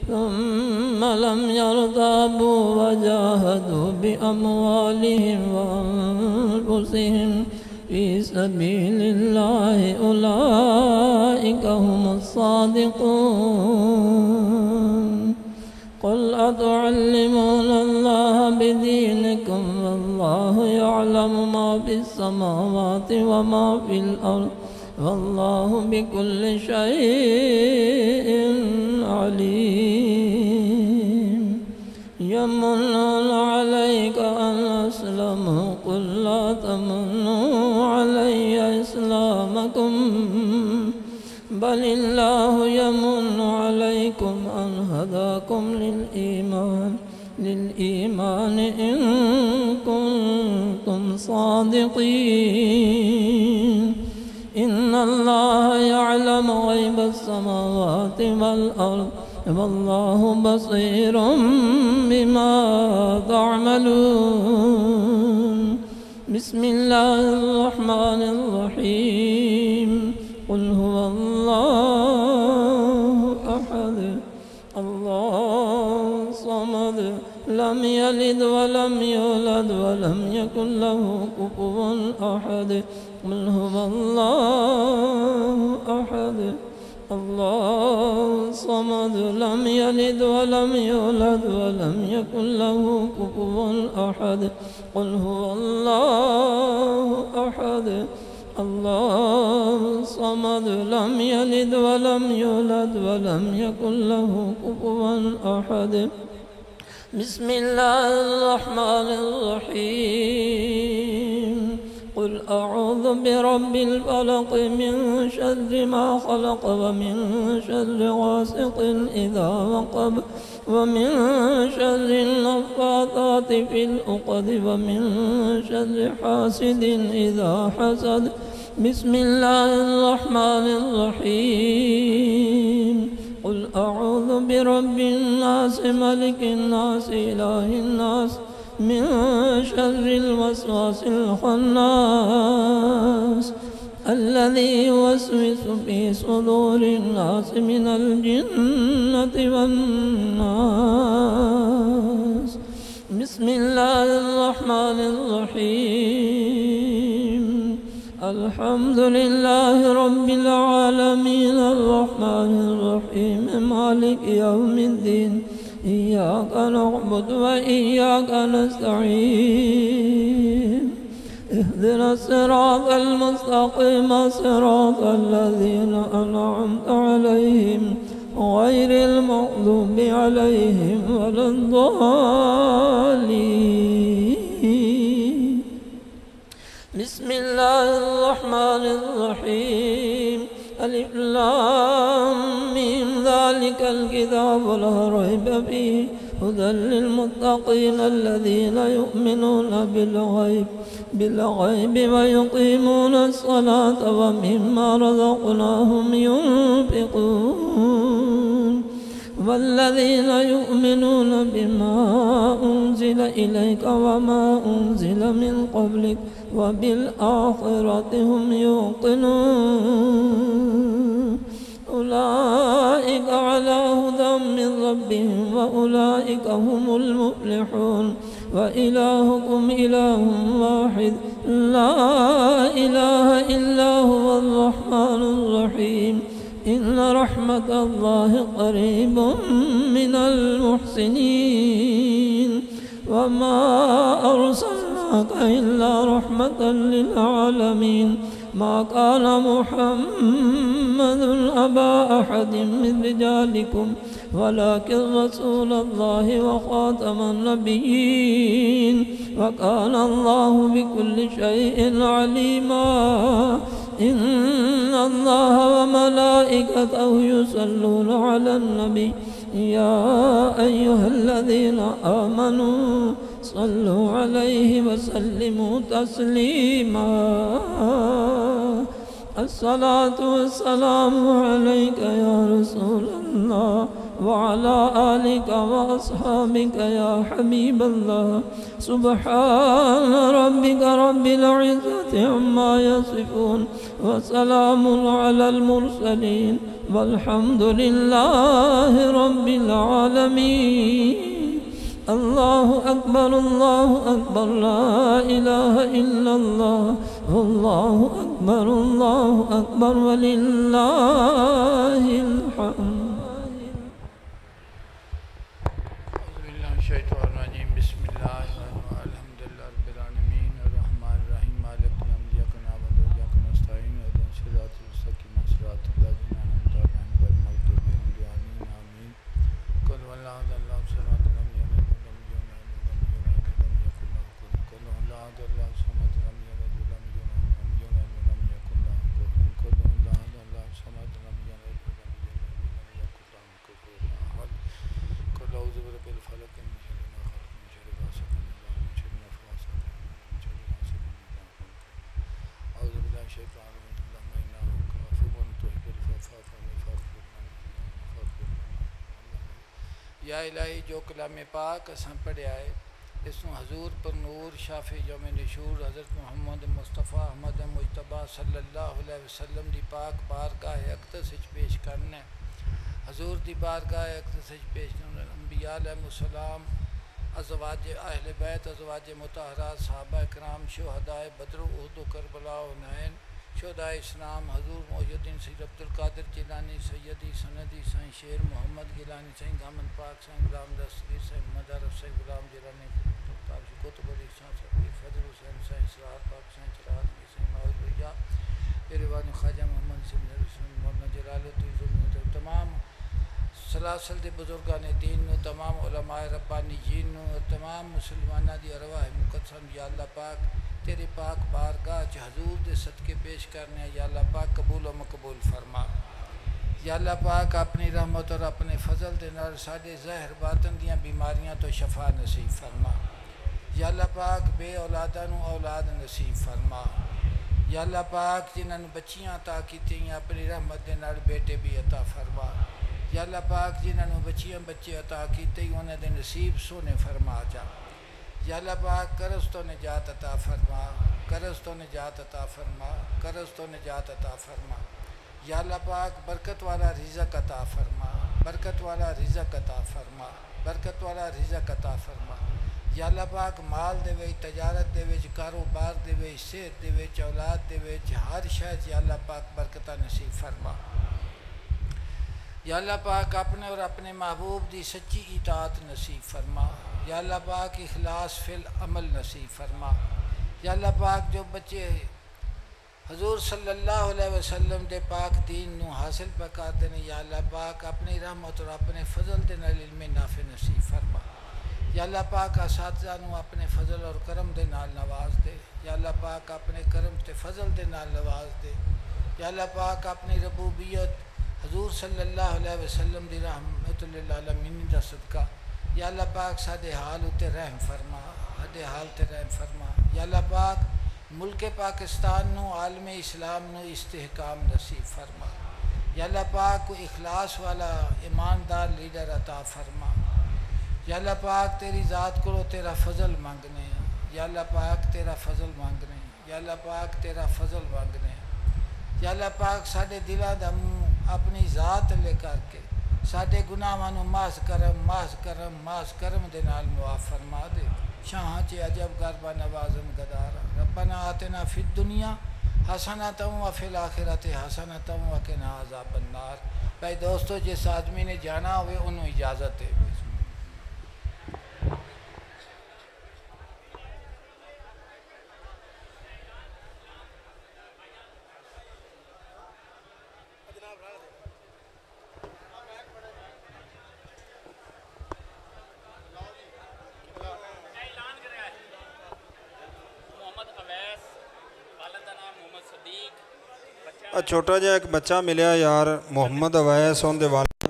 ثم لم يرتابوا وجاهدوا بأموالهم وأنفسهم في سبيل الله أولئك هم الصادقون. قل أتعلمون الله بدينكم والله يعلم ما في السماوات وما في الأرض والله بكل شيء عليم. يمنون عليك أن أسلموا قل لا تمنوا علي إسلامكم بل الله يمن عليكم أن هداكم للإيمان إن كنتم صادقين. إن الله يعلم غيب السماوات والأرض والله بصير بما تعملون. بسم الله الرحمن الرحيم. قل هو الله أحد الله الصمد لم يلد ولم يولد ولم يكن له كفوا أحد. قل هو الله أحد الله الصمد لم يلد ولم يولد ولم يكن له كفوا أحد. قل هو الله أحد الله الصمد لم يلد ولم يولد ولم يكن له كفوا أحد. بسم الله الرحمن الرحيم. قل أعوذ برب الفلق من شر ما خلق ومن شر غاسق إذا وقب ومن شر النفاثات في العقد ومن شر حاسد إذا حسد. بسم الله الرحمن الرحيم. قل أعوذ برب الناس ملك الناس إله الناس من شر الوسواس الخناس الذي يوسوس في صدور الناس من الجنة والناس. بسم الله الرحمن الرحيم. الحمد لله رب العالمين الرحمن الرحيم مالك يوم الدين إياك نعبد وإياك نستعين. اهدنا الصراط المستقيم صراط الذين أنعمت عليهم غير المغضوب عليهم ولا الضالين. بسم الله الرحمن الرحيم. ألف لام ميم ذلك الكتاب لا ريب فيه هدى للمتقين الذين يؤمنون بالغيب ويقيمون الصلاة ومما رزقناهم ينفقون. والذين يؤمنون بما أنزل إليك وما أنزل من قبلك وبالآخرة هم يوقنون. أولئك على هدى من ربهم وأولئك هم المفلحون. وإلهكم إله واحد لا إله إلا هو الرحمن الرحيم. إن رحمة الله قريب من المحسنين. وما أرسلناك إلا رحمة للعالمين. ما كان محمد أبا أحد من رجالكم ولكن رسول الله وخاتم النبيين وكان الله بكل شيء عليما. إن الله وملائكته يصلون على النبي يا أيها الذين آمنوا صلوا عليه وسلموا تسليما. الصلاة والسلام عليك يا رسول الله وعلى آلك وأصحابك يا حبيب الله. سبحان ربك رب العزة عما يصفون وسلام على المرسلين والحمد لله رب العالمين. الله أكبر الله أكبر لا إله إلا الله والله أكبر الله أكبر ولله الحمد. یا الہی جو کلام پاک اساں پڑھیا ہے اس نو حضور پر نور شافع یوم نشور حضرت محمد مصطفیٰ احمد مجتبیٰ صلی اللہ علیہ وسلم دی پاک بارگاہ اقدس وچ پیش کرنا ہے. حضور دی بارگاہ اقدس وچ پیش کرنا انبیاء علیہ السلام، ازواج اہل بیت، ازواج مطہرات، صحابہ کرام، شہداء بدر و احد و کربلا و حنین، شہداء اسلام، حضور محی الدین سید عبد القادر جیلانی، سیدی سندی سائیں شیر محمد گیلانی، سائیں دامن پاک، سائیں غلام دستگیر، سائیں محمد عرف، سائیں غلام جیلانی، قطب علی شاہ صاحب، فضل حسین، سائیں اسرار پاک، سائیں چراغ، سائیں مولوی، پیروان خواجہ محمد سید مولانا جلال الدین رومی، تمام سلاسل دے بزرگان دین نو، تمام علماء ربانیین نو، تمام مسلمانہ دی ارواح مقدسان، یا اللہ پاک تیری پاک بارگاہ چ حضور دے صدقے پیش کرنے، یا اللہ پاک قبول و مقبول فرما. یا اللہ پاک اپنی رحمت اور اپنے فضل دے نال ساڈے ظاہر باطن دیاں بیماریاں تو شفا نصیب فرما. یا اللہ پاک بے اولاداں نو اولاد نصیب فرما. یا اللہ پاک جنہاں نوں بچیاں عطا کیتیاں اپنی رحمت دے نال بیٹے بھی عطا فرما. یا اللہ پاک جنہاں نوں بچیاں بچے عطا کیتے انہاں دے نصیب سونے فرما جا. یا اللہ پاک قرض تو نجات عطا فرما، قرض تو نجات عطا فرما، قرض تو نجات عطا فرما. یا اللہ پاک برکت والا رزق عطا فرما، برکت والا رزق عطا فرما، برکت والا رزق عطا فرما. یا اللہ پاک مال دے وچ، تجارت دے وچ، کاروبار دے وچ، صحت دے وچ، اولاد دے وچ، ہر شے یا اللہ پاک برکتاں نصیب فرما. یا اللہ پاک اپنے اور اپنے محبوب دی سچی اطاعت نصیب فرما. یا اللہ پاک اخلاص فی العمل نصیب فرما. یا اللہ پاک جو بچے حضور صلی اللہ علیہ وسلم دے پاک دین نو حاصل پکاتے ہیں، یا اللہ پاک اپنی رحمت اور اپنے فضل دے نال علم نافع نصیب فرما. یا اللہ پاک اساتذہ نو اپنے فضل اور کرم دے نال نواز دے. یا اللہ پاک اپنے کرم تے فضل دے نال نواز دے. یا اللہ پاک اپنی ربوبیت حضور صلی اللہ علیہ وسلم دی رحمت للعالمین دا صدقہ یا اللہ پاک سادے حال اتے رحم فرما، سادے حال تے رحم فرما. یا اللہ پاک ملک پاکستان نو، عالم اسلام نو استحکام نصیب فرما. یا اللہ پاک کو اخلاص والا ایماندار لیڈر عطا فرما. یا اللہ پاک تیری ذات کو تیرا فضل مانگنے ہیں. یا اللہ پاک تیرا فضل مانگنے ہیں. یا اللہ پاک تیرا فضل مانگنے ہیں. یا اللہ پاک ساڈے دلاں دا منہ اپنی ذات لے کر کے ساڈے گناہاں نوں معاف کرم، معاف کرم، معاف کرم دے نال معاف فرما دے. شاہاں چ عجب غربا نوازم گدارا ربنا آتنا فی الدنیا حسنۃ وفی الآخرۃ حسنۃ وقنا عذاب النار. بھائی دوستو جس آدمی نے جانا ہوئے انہوں اجازت ہے. چھوٹا جہا ایک بچہ ملیا یار محمد اویس، ان دے والد